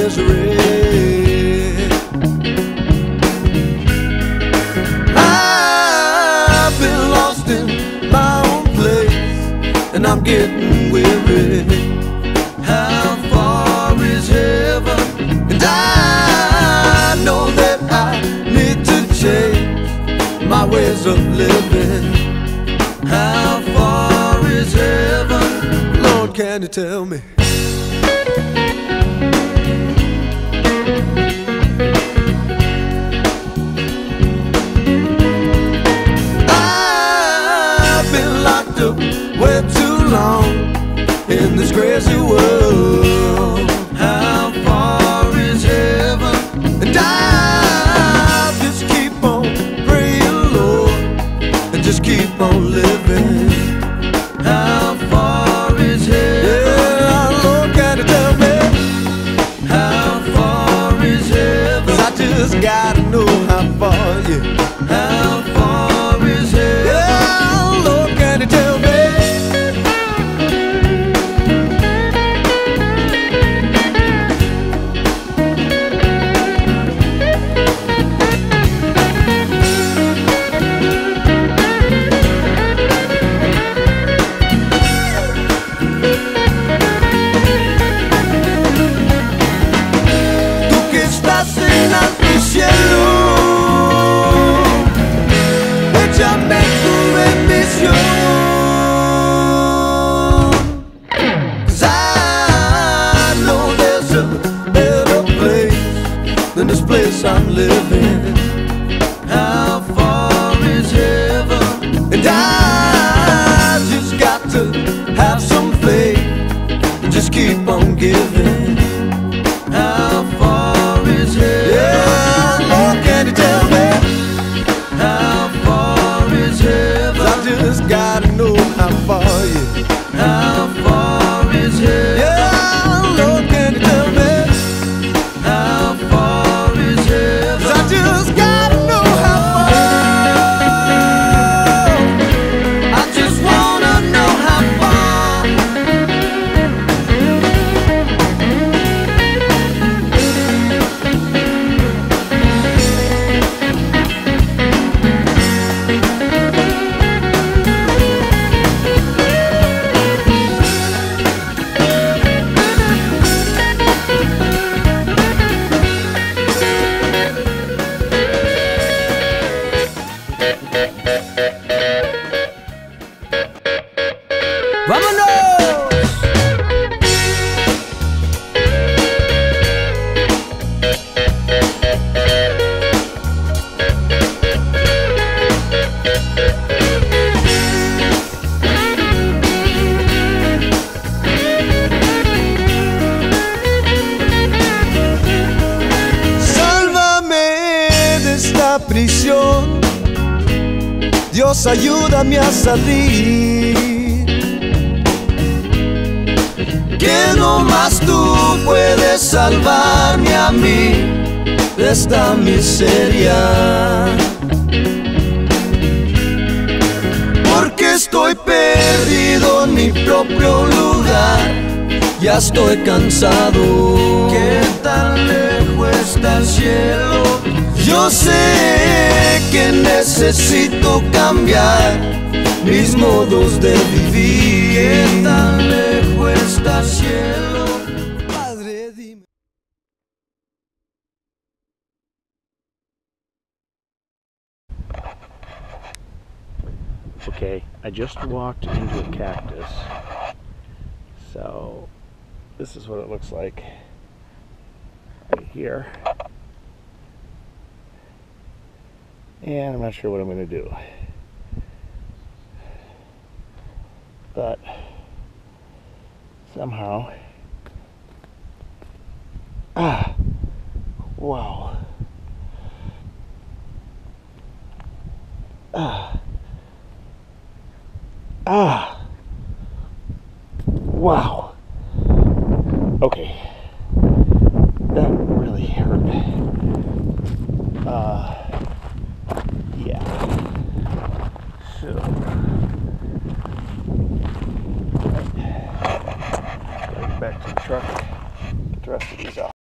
misery. I've been lost in my own place, and I'm getting weary. How far is heaven? And I know that I need to change my ways of living. How far is heaven? Lord, can you tell me? I've been locked up way too long in this crazy world. How far is heaven? And I'll just keep on praying, Lord, and just keep on living. How far is heaven? Yeah, Lord, can you tell me? How far is heaven? 'Cause I just gotta know how far, yeah. How far is heaven? Yeah, Lord, can you tell me? Cielo, échame tu bendición. 'Cause I know there's a better place than this place I'm living. How far is heaven? And I just got to have some faith and just keep on giving. How far is heaven? Yeah, Lord, can you tell me? How far is heaven? I just gotta know how far, yeah. How far is heaven? Yeah, Lord, can you tell me? How far is heaven? 'Cause I just gotta know how far. I just wanna know how far. Prisión, Dios, ayúdame a salir, que no más tú puedes salvarme a mí de esta miseria, porque estoy perdido en mi propio lugar, ya estoy cansado. ¿Qué tan lejos está el cielo? Yo sé que necesito cambiar mis modos de vivir. ¿Qué tan lejos está el cielo? Padre, dime. Okay, I just walked into a cactus. So this is what it looks like right here. And I'm not sure what I'm going to do. But somehow, wow. Wow. Okay. That really hurt.